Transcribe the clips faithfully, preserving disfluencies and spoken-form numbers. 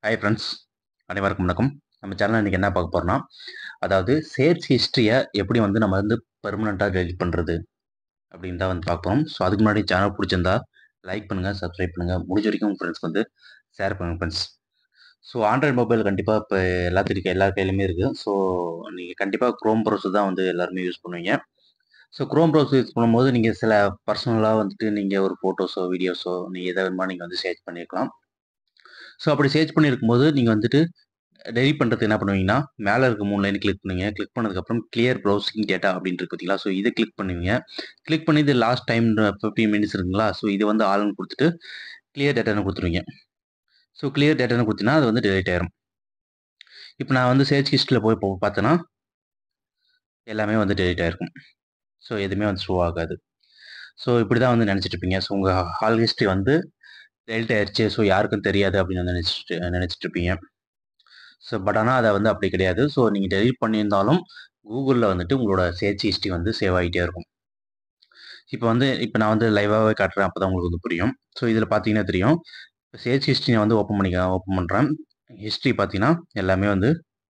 Hi friends, அனைவருக்கும் வணக்கம். நம்ம சேனல்ல இன்னைக்கு என்ன பார்க்க போறோம்னா, அதாவது சேர்ச் ஹிஸ்டரிய எப்படி வந்து நம்ம வந்து பெர்மனன்ட்டா டெலீட் பண்றது அப்படின்னு தான் வந்து பார்க்க போறோம். ஸோ அதுக்கு முன்னாடி சேனல் பிடிச்சிருந்தா லைக் பண்ணுங்க, சப்ஸ்கிரைப் பண்ணுங்க. முடிஞ்ச வரைக்கும் உங்க ஃப்ரெண்ட்ஸ்க்கு வந்து ஷேர் பண்ணுங்க ஃப்ரெண்ட்ஸ். ஸோ ஆண்ட்ராய்டு மொபைல் கண்டிப்பா இப்ப எல்லாத்துக்கும் எல்லார் கையிலுமே இருக்கு. ஸோ நீங்க கண்டிப்பா குரோம் ப்ரௌசர் தான் வந்து எல்லாருமே யூஸ் பண்ணுவீங்க. ஸோ குரோம் ப்ரௌசர் யூஸ் பண்ணும்போது நீங்க சில பர்சனலா வந்துட்டு நீங்க ஒரு ஃபோட்டோஸோ, வீடியோஸோ நீங்க எத வேணுமா நீங்க வந்து சேர்ச் பண்ணியிருக்கலாம். ஸோ அப்படி சேர்ச் பண்ணியிருக்கும்போது நீங்க வந்துட்டு டெலிட் பண்றதுக்கு என்ன பண்ணுவீங்கன்னா, மேல இருக்க மூணு லைன் கிளிக் பண்ணுவீங்க. கிளிக் பண்ணதுக்கப்புறம் கிளியர் ப்ரௌசிங் டேட்டா அப்படின்னு இருக்கு பார்த்தீங்களா? ஸோ இத கிளிக் பண்ணுவீங்க. கிளிக் பண்ணி இது லாஸ்ட் டைம் பதினைந்து மினிட்ஸ் இருக்குங்களா? ஸோ இது வந்து ஆல்ன்னு குடுத்துட்டு, கிளியர் டேட்டான்னு குடுத்துருவீங்க. ஸோ கிளியர் டேட்டான்னு குடுத்தீங்கன்னா, அது வந்து டெலீட் ஆயிரும். இப்ப நான் வந்து சர்ச் ஹிஸ்டரில போய் இப்போ பார்த்தேன்னா, எல்லாமே வந்து டெலீட் ஆயிருக்கும். ஸோ எதுவுமே வந்து ஷோ ஆகாது. ஸோ இப்படி தான் வந்து நெனச்சிட்டு இருப்பீங்க. ஸோ உங்க ஹால் ஹிஸ்டரி வந்து டெலீட் ஆயிருச்சு. ஸோ யாருக்கும் தெரியாது அப்படின்னு வந்து நெனச்சுட்டு நெனச்சுட்டு இருப்பீங்க. ஸோ பட் ஆனா அத வந்து அப்படி கிடையாது. ஸோ நீங்க டெலீட் பண்ணியிருந்தாலும், கூகுள்ல வந்துட்டு உங்களோட சர்ச் ஹிஸ்டரி வந்து சேவ் ஆயிட்டே இருக்கும். இப்ப வந்து இப்ப நான் வந்து லைவாவே காட்டுறேன். அப்பதான் உங்களுக்கு வந்து புரியும். ஸோ இதுல பார்த்தீங்கன்னா தெரியும். சர்ச் ஹிஸ்டரி நான் வந்து ஓப்பன் பண்ணிக்கிறேன். ஓப்பன் பண்றேன். ஹிஸ்டரி பார்த்தீங்கன்னா, எல்லாமே வந்து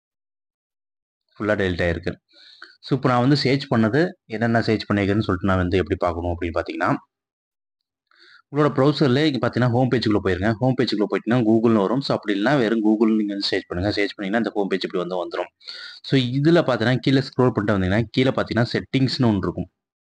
ஃபுல்லா டெலீட் ஆயிருக்கு. ஸோ இப்ப நான் வந்து சர்ச் பண்ணது என்னென்ன சர்ச் பண்ணியிருக்கேன்னு சொல்லிட்டு நான் வந்து எப்படி பார்க்கணும் அப்படின்னு பார்த்தீங்கன்னா, உங்களோட ப்ரௌசர்ல இங்க பார்த்தீங்கன்னா, ஹோம் பேஜுக்குள்ள போயிருங்க. ஹோம் பேஜுக்குள்ள போயிட்டீங்கன்னா, கூகுள்னு வரும். ஸோ அப்படி இல்லன்னா வெறும் கூகுள்னு நீங்க வந்து சர்ச் பண்ணுங்க. சர்ச் பண்ணீங்கன்னா, இந்த ஹோம் பேஜ் இப்படி வந்து வந்துரும். ஸோ இதுல பார்த்தீங்கன்னா, கீழ ஸ்க்ரோல் பண்ணிட்டு வந்தீங்கன்னா, கீழ பார்த்தீங்கன்னா, செட்டிங்ஸ்ன்னு ஒண்ணு இருக்கும்.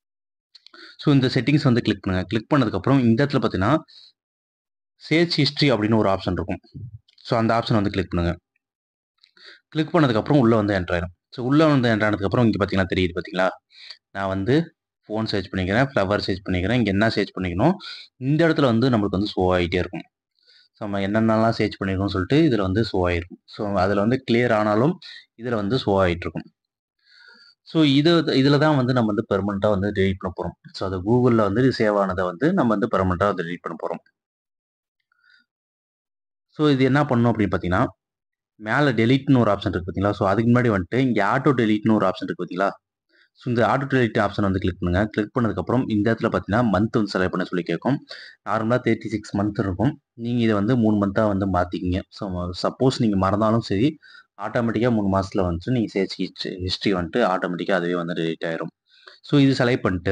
ஸோ இந்த செட்டிங்ஸ் வந்து கிளிக் பண்ணுங்க. கிளிக் பண்ணதுக்கப்புறம் இந்த இடத்துல பார்த்தீங்கன்னா, சர்ச் ஹிஸ்டரி அப்படின்னு ஒரு ஆப்ஷன் இருக்கும். ஸோ அந்த ஆப்ஷன் வந்து கிளிக் பண்ணுங்க. கிளிக் பண்ணதுக்கப்புறம் உள்ள வந்து என்டர் ஆயிரும். ஸோ உள்ள வந்து என்டர் ஆனதுக்கப்புறம் இங்க பார்த்தீங்கன்னா தெரியுது பார்த்தீங்களா? நான் வந்து ஃபோன் சர்ச் பண்ணிக்கிறேன், ஃப்ளவர் சர்ச் பண்ணிக்கிறேன். இங்க என்ன சர்ச் பண்ணிக்கணும், இந்த இடத்துல வந்து நம்மளுக்கு வந்து ஷோ ஆயிட்டே இருக்கும். ஸோ நம்ம என்னென்னலாம் சர்ச் பண்ணியிருக்கோம்னு சொல்லிட்டு இதுல வந்து ஷோ ஆயிருக்கும். ஸோ அதுல வந்து கிளியர் ஆனாலும் இதுல வந்து ஷோ ஆயிட்டுருக்கும். ஸோ இது இதுல தான் வந்து நம்ம வந்து பெர்மனன்ட்டா வந்து டெலீட் பண்ண போறோம். ஸோ அது கூகுள்ல வந்து சேவ் ஆனத வந்து நம்ம வந்து பெர்மனன்ட்டா டெலீட் பண்ண போறோம். ஸோ இது என்ன பண்ணணும் அப்படின்னு பார்த்தீங்கன்னா, மேல டெலீட்ன்னு ஒரு ஆப்ஷன் இருக்கு பார்த்தீங்களா? ஸோ அதுக்கு முன்னாடி வந்துட்டு இங்க ஆட்டோ டெலீட்ன்னு ஒரு ஆப்ஷன் இருக்கு பார்த்தீங்களா? ஸோ இந்த ஆட்டோ டெலீட் ஆப்ஷன் வந்து கிளிக் பண்ணுங்க. கிளிக் பண்ணதுக்கப்புறம் இந்த இடத்துல பார்த்தீங்கன்னா, மந்த் வந்து செலக்ட் பண்ண சொல்லி கேட்கும். நார்மலா முப்பத்தி ஆறு மந்த் இருக்கும். நீங்க இத வந்து மூணு மந்த்தா வந்து மாத்திக்கங்க. ஸோ சப்போஸ் நீங்க மறந்தாலும் சரி, ஆட்டோமேட்டிக்கா மூணு மாசத்துல வந்துட்டு நீங்க சர்ச் ஹிஸ்ட்ரி ஹிஸ்ட்ரி வந்துட்டு ஆட்டோமேட்டிக்கா அதுவே வந்து டெலீட் ஆயிரும். ஸோ இது செலக்ட் பண்ணிட்டு,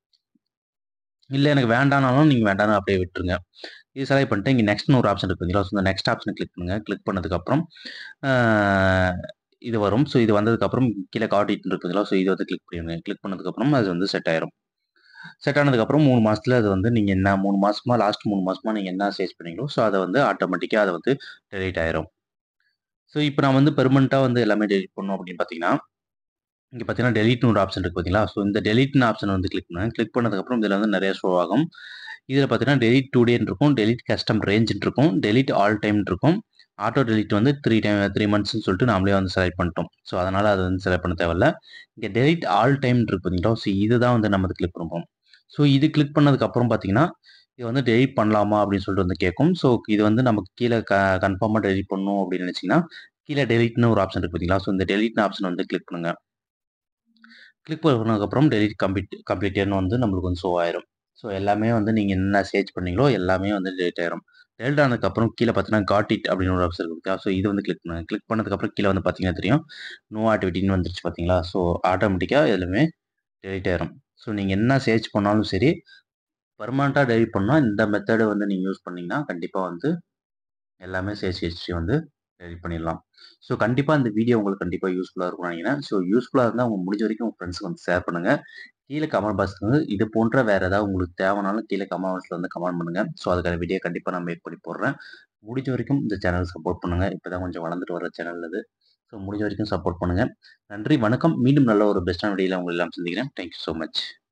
இல்ல எனக்கு வேண்டானாலும் நீங்க வேண்டான்னு அப்படியே விட்டுருங்க. இது செலக்ட் பண்ணிட்டு இங்க நெக்ஸ்ட்ன்னு ஒரு ஆப்ஷன் இருக்கு பார்த்தீங்களா? ஸோ இந்த நெக்ஸ்ட் ஆப்ஷன கிளிக் பண்ணுங்க. கிளிக் பண்ணதுக்கப்புறம் ஆ இது வரும். ஸோ இது வந்ததுக்கப்புறம் கீழ காட் இட்ன்னு இருக்கு பார்த்தீங்களா? ஸோ இத வந்து கிளிக் பண்ணிருங்க. கிளிக் பண்ணதுக்கப்புறம் அது வந்து செட் ஆயிரும். செட் ஆனதுக்கப்புறம் மூணு மாசத்துல அது வந்து நீங்க என்ன மூணு மாசமா லாஸ்ட் மூணு மாசமா நீங்க என்ன சர்ச் பண்ணீங்களோ, ஸோ அத வந்து ஆட்டோமேட்டிக்கா அத வந்து டெலீட் ஆயிரும். ஸோ இப்ப நான் வந்து பெர்மனன்ட்டா வந்து எல்லாமே டெலீட் பண்ணணும் அப்படின்னு பார்த்தீங்கன்னா, இங்க பார்த்தீங்கன்னா டெலீட்ன்னு ஒரு ஆப்ஷன் இருக்கு பார்த்தீங்களா? ஸோ இந்த டெலீட்ன்னு ஆப்ஷன வந்து கிளிக் பண்ணுங்க. கிளிக் பண்ணதுக்கப்புறம் இதுல வந்து நெறைய ஷோ ஆகும். இதுல பார்த்தீங்கன்னா டெலீட் டூ டேன்னு இருக்கும். டெலீட் கஸ்டம் ரேஞ்சுன்னு இருக்கும். டெலீட் ஆல் டைம்ன்னு இருக்கும். ஆட்டோ டெலீட் வந்து மூணு டைம் மூணு மந்த்ஸ்ன்னு சொல்லிட்டு நாமளே வந்து செலக்ட் பண்ணிட்டோம். ஸோ அதனால அத வந்து செலக்ட் பண்ண தேவையில்ல. இங்க டெலீட் ஆல் டைம்ன்னு இருக்கு பார்த்தீங்களா? ஸோ இதுதான் வந்து நம்ம கிளிக் பண்ண போறோம். ஸோ இது கிளிக் பண்ணதுக்கப்புறம் பார்த்தீங்கன்னா, இது வந்து டெலீட் பண்ணலாமா அப்படின்னு சொல்லிட்டு வந்து கேட்கும். ஸோ இது வந்து நமக்கு கீழ க கன்ஃபார்மா டெலீட் பண்ணணும் அப்படின்னு நினைச்சீங்கன்னா, கீழ டெலீட்ன்னு ஒரு ஆப்ஷன் இருக்கு பார்த்தீங்களா? ஸோ இந்த டெலீட்ன்னு ஆப்ஷன் வந்து கிளிக் பண்ணுங்க. கிளிக் பண்ணதுக்கப்புறம் டெலீட் கம்ப்ளீட் கம்ப்ளீட்டட்ன்னு வந்து நம்மளுக்கு வந்து ஷோ ஆயிரும். ஸோ எல்லாமே வந்து நீங்க என்ன சர்ச் பண்ணீங்களோ எல்லாமே வந்து டெலீட் ஆயிரும். டெலீட் ஆனதுக்கப்புறம் கீழ பார்த்தீங்கன்னா, காட் இட் அப்படின்னு ஒரு ஆப்ஷன் இருக்கு. ஸோ இது வந்து கிளிக் பண்ணுங்க. கிளிக் பண்ணதுக்கப்புறம் கீழ வந்து பார்த்தீங்கன்னா தெரியும். நோ ஆக்டிவிட்டின்னு வந்துருச்சு பார்த்தீங்களா? ஸோ ஆட்டோமேட்டிக்கா எல்லாமே டெலீட் ஆயிரும். ஸோ நீங்க என்ன சர்ச் பண்ணாலும் சரி, பெர்மனன்ட்டா டெலீட் பண்ணா இந்த மெத்தேட வந்து நீங்க யூஸ் பண்ணீங்கன்னா, கண்டிப்பா வந்து எல்லாமே சர்ச் ஹிஸ்டரி வந்து டெலீட் பண்ணிடலாம். ஸோ கண்டிப்பா இந்த வீடியோ உங்களுக்கு கண்டிப்பா யூஸ்ஃபுல்லா இருக்கும்னு நினைக்கிறேன். ஸோ யூஸ்ஃபுல்லா இருந்தா உங்க முடிஞ்ச வரைக்கும் உங்க ஃப்ரெண்ட்ஸ்க்கு வந்து ஷேர் பண்ணுங்க. கீழ கமெண்ட் பாக்ஸ்ல வந்து இது போன்ற வேற ஏதாவது உங்களுக்கு தேவைனாலும் கீழ கமெண்ட் பாக்ஸ்ல வந்து கமெண்ட் பண்ணுங்க. ஸோ அதுக்கான வீடியோ கண்டிப்பா நான் மேக் பண்ணி போடுறேன். முடிஞ்ச வரைக்கும் இந்த சேனல் சப்போர்ட் பண்ணுங்க. இப்பதான் கொஞ்சம் வளர்ந்துட்டு வர சேனல் இது. ஸோ முடிஞ்ச வரைக்கும் சப்போர்ட் பண்ணுங்க. நன்றி, வணக்கம். மீண்டும் நல்ல ஒரு பெஸ்ட்டான வீடியோல உங்களை எல்லாம் சந்திக்கிறேன். Thank you so much.